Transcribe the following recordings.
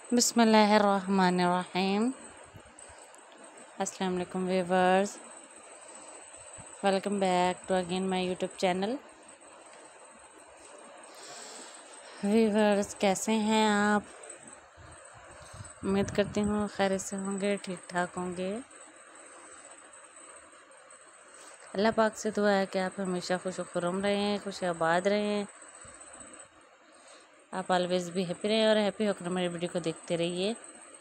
बिस्मिल्लाहिर्रहमानिर्रहीम। अस्सलाम वालेकुम viewers, welcome back to again my YouTube channel. Viewers, कैसे हैं आप? उम्मीद करती हूँ खैरियत से होंगे, ठीक ठाक होंगे। अल्लाह पाक से दुआ है कि आप हमेशा खुश खुर्रम रहें, खुश आबाद रहें, आप ऑलवेज भी हैप्पी रहें और हैप्पी होकर मेरी वीडियो को देखते रहिए।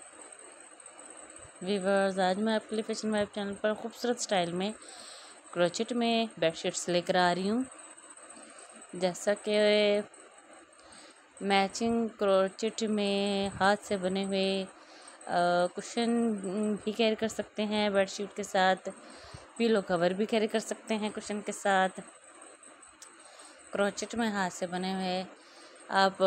व्यूअर्स, आज मैं आपके लिए फैशन वाइब चैनल पर खूबसूरत स्टाइल में क्रोचेट में बेडशीट्स लेकर आ रही हूँ। जैसा कि मैचिंग क्रोचेट में हाथ से बने हुए कुशन भी कैरी कर सकते हैं, बेडशीट के साथ पिलो कवर भी कैरी कर सकते हैं कुशन के साथ। क्रोचेट में हाथ से बने हुए आप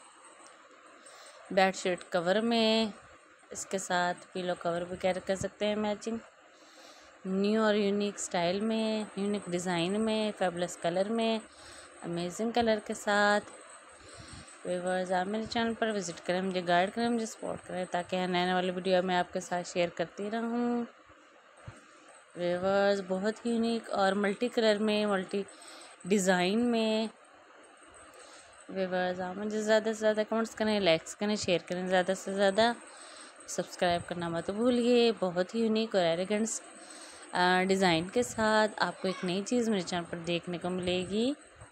बेडशीट कवर में इसके साथ पिलो कवर भी कैरी कर सकते हैं मैचिंग। न्यू और यूनिक स्टाइल में, यूनिक डिज़ाइन में, फैबुलस कलर में, अमेजिंग कलर के साथ। व्यूअर्स, आप मेरे चैनल पर विज़िट करें, मुझे गाइड करें, मुझे सपोर्ट करें ताकि नए नए वाली वीडियो मैं आपके साथ शेयर करती रहूं। व्यूअर्स, बहुत ही यूनिक और मल्टी कलर में, मल्टी डिज़ाइन में। व्यूअर्स, आप मुझे ज़्यादा से ज़्यादा कमेंट्स करें, लाइक्स करें, शेयर करें, ज़्यादा से ज़्यादा सब्सक्राइब करना मत भूलिए। बहुत ही यूनिक और एलिगेंट डिज़ाइन के साथ आपको एक नई चीज़ मेरे चैनल पर देखने को मिलेगी।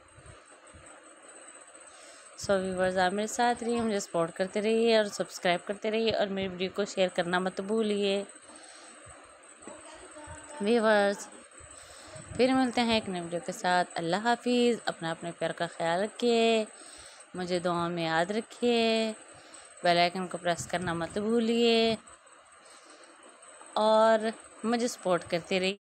सो व्यूअर्स, आप मेरे साथ रहिए, मुझे सपोर्ट करते रहिए और सब्सक्राइब करते रहिए और मेरी वीडियो को शेयर करना मत भूलिए। व्यूअर्स, फिर मिलते हैं एक नई वीडियो के साथ। अल्लाह हाफिज़। अपने प्यार का ख्याल रखिए, मुझे दुआ में याद रखिए, बेल आइकन को प्रेस करना मत भूलिए और मुझे सपोर्ट करते रहिए।